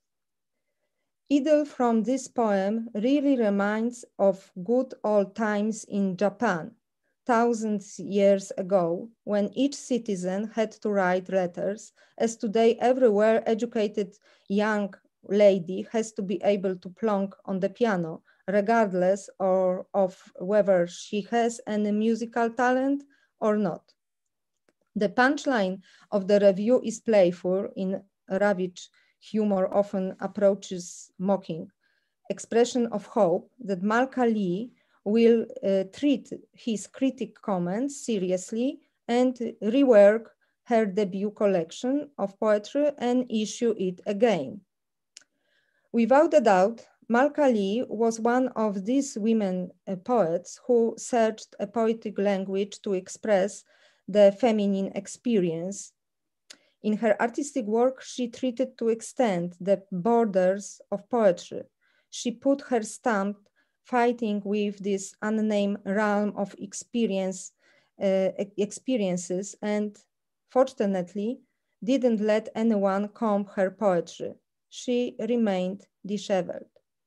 Idyll from this poem really reminds of good old times in Japan, thousands of years ago, when each citizen had to write letters, as today everywhere educated young lady has to be able to plonk on the piano, regardless or of whether she has any musical talent or not. The punchline of the review is playful. In Ravitch, humor often approaches mocking. Expression of hope that Malka Lee will uh, treat his critic comments seriously and rework her debut collection of poetry and issue it again. Without a doubt, Malka Lee was one of these women uh, poets who searched a poetic language to express the feminine experience. In her artistic work, she treated to extend the borders of poetry. She put her stamp fighting with this unnamed realm of experience, uh, experiences and fortunately didn't let anyone comb her poetry. She remained disheveled.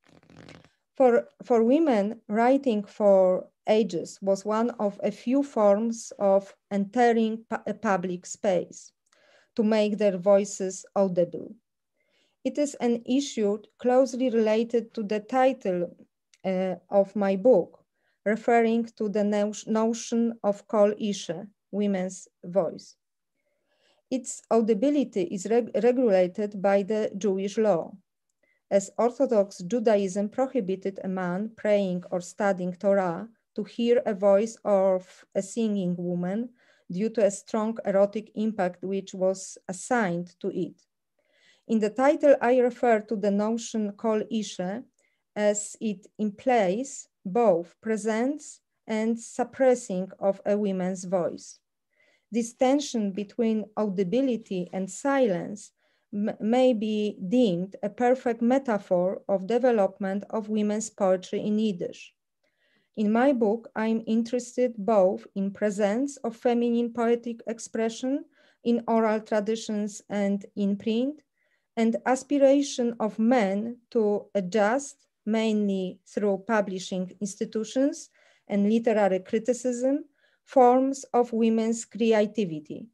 For, for women, writing for ages was one of a few forms of entering a public space to make their voices audible. It is an issue closely related to the title uh, of my book, referring to the no notion of kol isha, women's voice. Its audibility is reg regulated by the Jewish law. As Orthodox Judaism prohibited a man praying or studying Torah to hear a voice of a singing woman due to a strong erotic impact which was assigned to it. In the title, I refer to the notion kol isha as it implies both presence and suppressing of a woman's voice. This tension between audibility and silence may be deemed a perfect metaphor of development of women's poetry in Yiddish. In my book, I'm interested both in presence of feminine poetic expression in oral traditions and in print, and aspiration of men to adjust, mainly through publishing institutions and literary criticism, forms of women's creativity.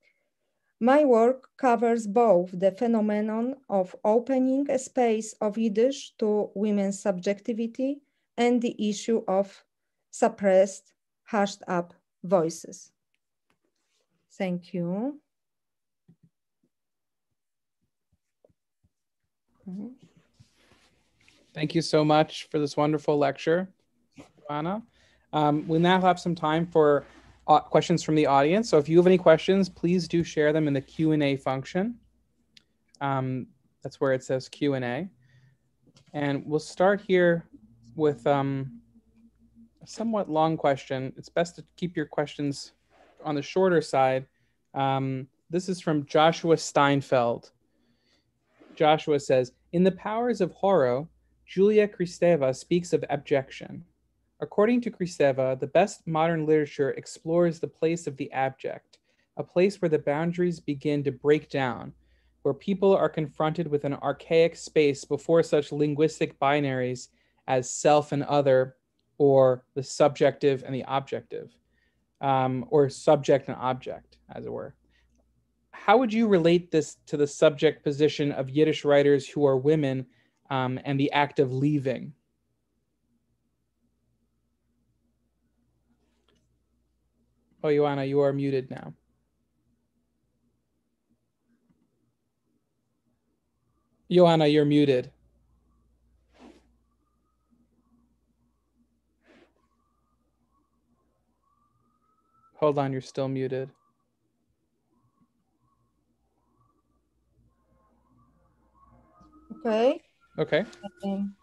My work covers both the phenomenon of opening a space of Yiddish to women's subjectivity and the issue of suppressed, hushed up voices. Thank you. Thank you so much for this wonderful lecture, Joanna. Um, we now have some time for uh, questions from the audience. So if you have any questions, please do share them in the Q and A function. Um, that's where it says Q and A. And we'll start here with um, a somewhat long question. It's best to keep your questions on the shorter side. Um, this is from Joshua Steinfeld. Joshua says, in The Powers of Horror, Julia Kristeva speaks of abjection. According to Kristeva, the best modern literature explores the place of the abject, a place where the boundaries begin to break down, where people are confronted with an archaic space before such linguistic binaries as self and other, or the subjective and the objective, um, or subject and object, as it were. How would you relate this to the subject position of Yiddish writers who are women um, and the act of leaving? Oh, Joanna, you are muted now. Joanna, you're muted. Hold on, you're still muted. Okay. Okay. Um,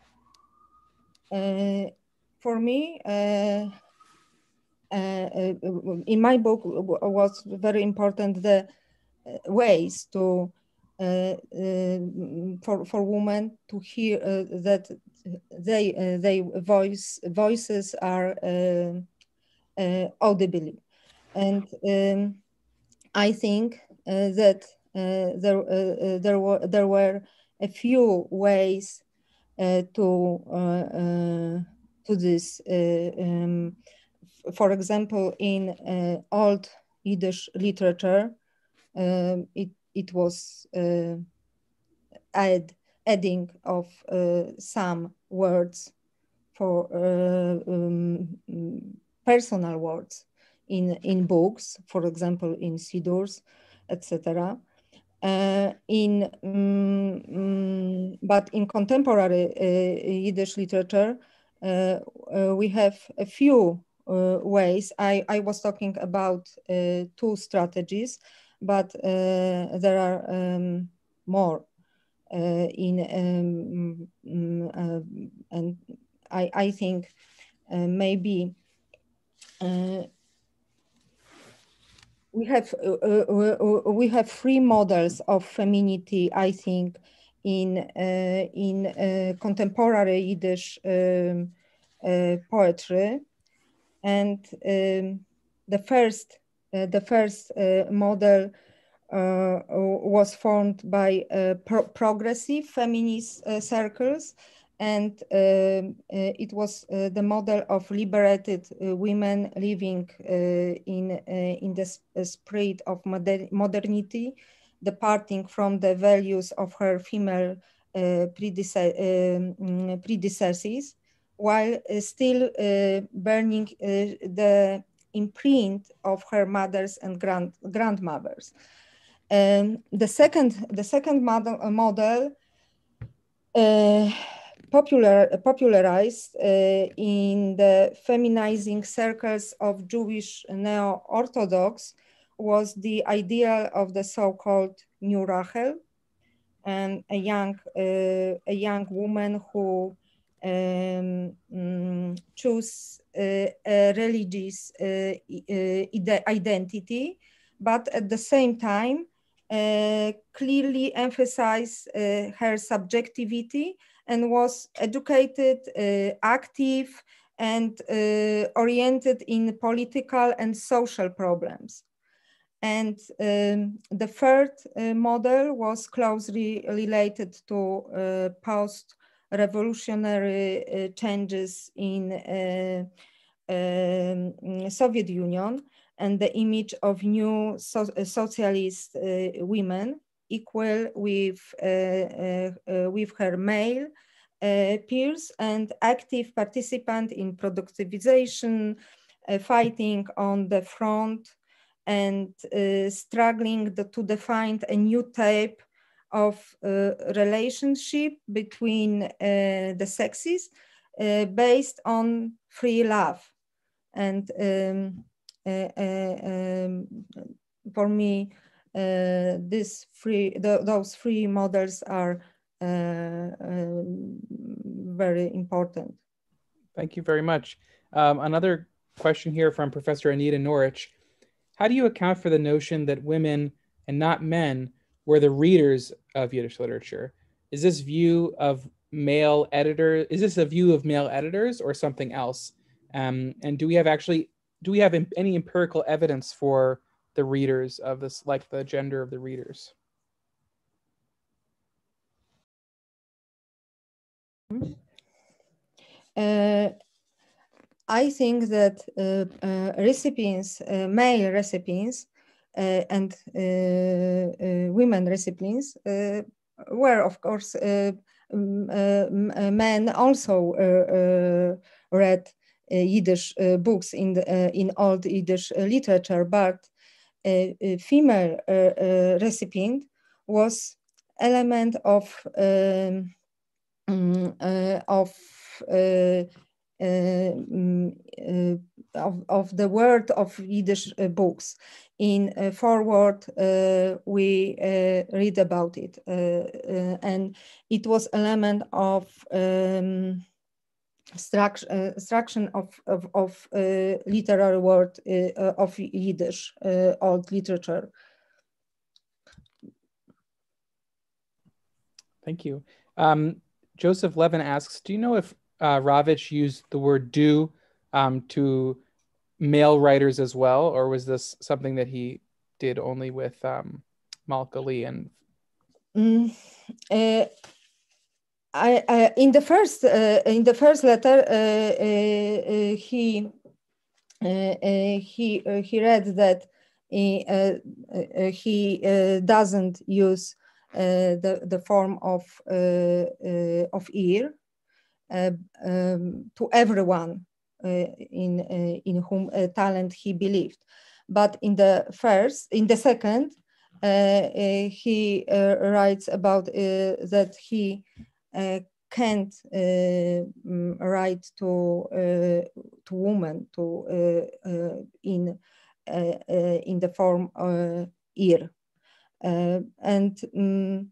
uh, for me, uh, uh, in my book was very important the ways to uh, uh, for for women to hear uh, that they uh, they voice voices are uh, uh, audible, and um, I think uh, that uh, there uh, there were there were a few ways uh, to uh, uh, to this. Uh, um, for example, in uh, old Yiddish literature, um, it it was uh, add adding of uh, some words for uh, um, personal words in in books, for example, in sidurs, et cetera. Uh, in um, but in contemporary uh, Yiddish literature, uh, uh, we have a few uh, ways. I, I was talking about uh, two strategies, but uh, there are um, more uh, in um, um, uh, and I, I think uh, maybe uh, we have uh, uh, we have three models of femininity, I think, in uh, in uh, contemporary Yiddish um, uh, poetry, and um, the first uh, the first uh, model uh, was formed by uh, pro progressive feminist uh, circles, and uh, uh, it was uh, the model of liberated uh, women living uh, in uh, in the sp spirit of moder modernity, departing from the values of her female uh, predece um, predecessors, while uh, still uh, burning uh, the imprint of her mothers and grand grandmothers. Um, the second, the second model, uh, model uh, popular, popularized uh, in the feminizing circles of Jewish neo-Orthodox was the ideal of the so-called New Rachel, and a young, uh, a young woman who um, um, choose uh, a religious uh, uh, identity, but at the same time uh, clearly emphasized uh, her subjectivity and was educated, uh, active, and uh, oriented in political and social problems. And um, the third uh, model was closely related to uh, post-revolutionary uh, changes in uh, um, Soviet Union and the image of new so socialist uh, women equal with, uh, uh, uh, with her male uh, peers and active participant in productivization, uh, fighting on the front, and uh, struggling the, to define a new type of uh, relationship between uh, the sexes uh, based on free love. And um, uh, uh, um, for me, uh, this free, the, those three models are uh, uh, very important. Thank you very much. Um, another question here from Professor Anita Norwich. How do you account for the notion that women and not men were the readers of Yiddish literature? Is this view of male editor, is this a view of male editors or something else? Um, and do we have actually, do we have any empirical evidence for the readers of this, like the gender of the readers? Uh, I think that uh, uh, recipients, uh, male recipients, uh, and uh, uh, women recipients uh, were, of course, uh, um, uh, men also uh, uh, read uh, Yiddish uh, books in the, uh, in old Yiddish uh, literature, but a, a female uh, uh, recipient was element of um, uh, of uh, uh, of, of the word of Yiddish uh, books. In uh, forward, uh, we uh, read about it, uh, uh, and it was element of um, structure uh, of, of, of uh, literary word uh, of Yiddish, uh, old literature. Thank you. Um, Joseph Levin asks, do you know if uh, Ravitch used the word do um, to male writers as well, or was this something that he did only with um, Malkali and? Mm, uh, I, uh, in the first uh, in the first letter, uh, uh, he uh, uh, he uh, he read that he, uh, uh, he uh, doesn't use uh, the the form of uh, uh, of ear uh, um, to everyone uh, in uh, in whom uh, talent he believed, but in the first in the second uh, uh, he uh, writes about uh, that he uh, can't uh, write to uh, to women to uh, uh, in uh, uh, in the form uh, ear, uh, and um,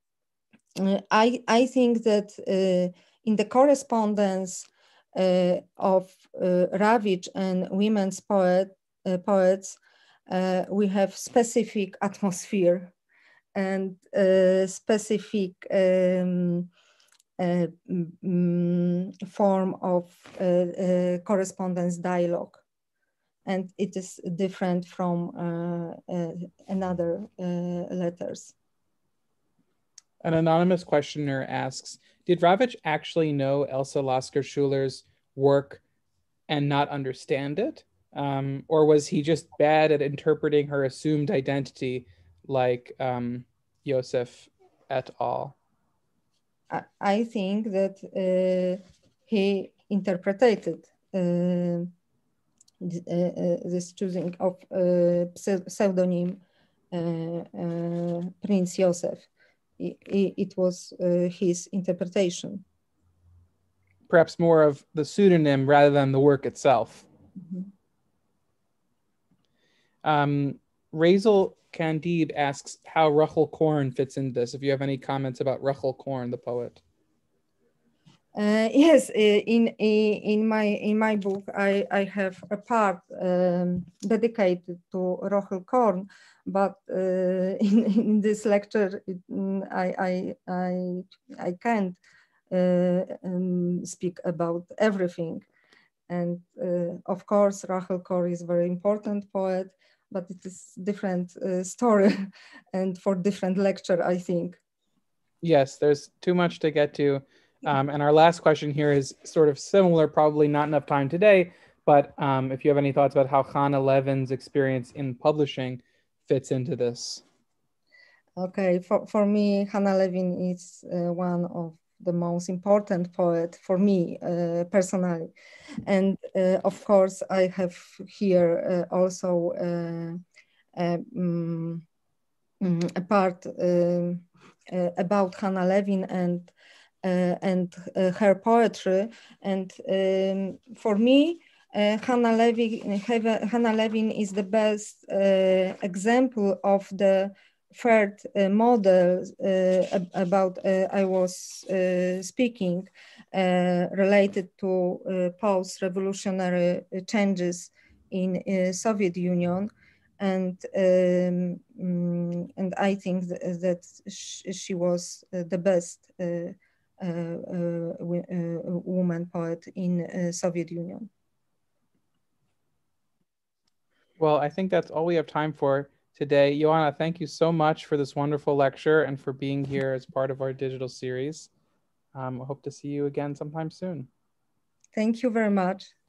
I I think that uh, in the correspondence uh, of uh, Ravitch and women's poet uh, poets uh, we have specific atmosphere and uh, specific um, uh, um, form of uh, uh, correspondence dialogue, and it is different from uh, uh, another uh, letters. An anonymous questioner asks, did Ravitch actually know Elsa Lasker-Schuller's work and not understand it? Um, or was he just bad at interpreting her assumed identity like um, Joseph et al.? I think that uh, he interpreted uh, this choosing of uh, pseudonym uh, uh, Prince Joseph. It, it was uh, his interpretation. Perhaps more of the pseudonym rather than the work itself. Mm-hmm. Um, Razel Candide asks how Rachel Korn fits into this. If you have any comments about Rachel Korn, the poet. Uh, yes, in in my in my book, I I have a part um, dedicated to Rachel Korn, but uh, in in this lecture, it, I I I I can't uh, um, speak about everything, and uh, of course, Rachel Korn is a very important poet, but it is different uh, story, and for different lecture, I think. Yes, there's too much to get to. Um, and our last question here is sort of similar, probably not enough time today, but um, if you have any thoughts about how Hannah Levin's experience in publishing fits into this. Okay, for, for me, Hannah Levin is uh, one of the most important poet for me uh, personally. And uh, of course, I have here uh, also uh, uh, um, a part uh, uh, about Hannah Levin and Uh, and uh, her poetry. And um, for me, uh, Hannah Levin, Hannah Levin is the best uh, example of the third uh, model uh, about uh, I was uh, speaking uh, related to uh, post-revolutionary changes in uh, Soviet Union. And um, and I think that, that she was uh, the best uh, Uh, uh, uh, woman poet in uh, Soviet Union. Well, I think that's all we have time for today. Joanna, thank you so much for this wonderful lecture and for being here as part of our digital series. Um, I hope to see you again sometime soon. Thank you very much.